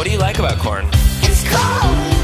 What do you like about corn? It's cold.